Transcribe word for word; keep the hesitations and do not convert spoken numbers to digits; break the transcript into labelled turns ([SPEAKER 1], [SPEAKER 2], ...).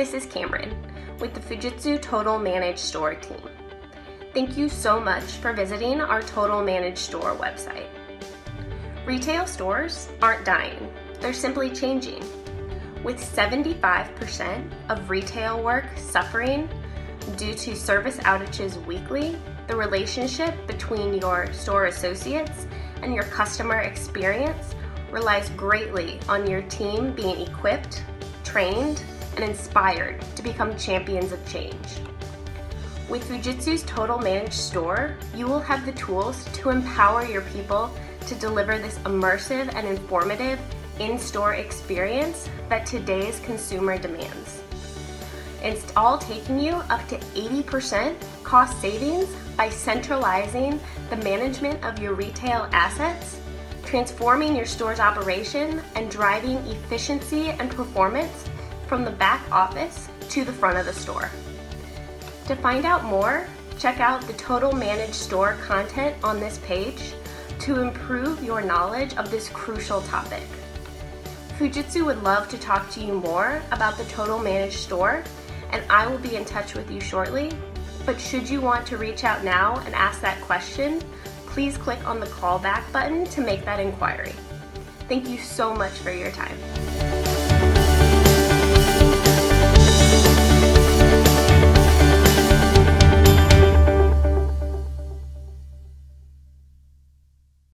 [SPEAKER 1] this is Cameron with the Fujitsu Total Managed Store team. Thank you so much for visiting our Total Managed Store website. Retail stores aren't dying, they're simply changing. With seventy-five percent of retail work suffering due to service outages weekly, the relationship between your store associates and your customer experience relies greatly on your team being equipped, trained, and inspired to become champions of change. With Fujitsu's Total Managed Store, you will have the tools to empower your people to deliver this immersive and informative in-store experience that today's consumer demands. It's all taking you up to eighty percent cost savings by centralizing the management of your retail assets, transforming your store's operation, and driving efficiency and performance from the back office to the front of the store. To find out more, check out the Total Managed Store content on this page to improve your knowledge of this crucial topic. Fujitsu would love to talk to you more about the Total Managed Store, and I will be in touch with you shortly. But should you want to reach out now and ask that question, please click on the callback button to make that inquiry. Thank you so much for your time.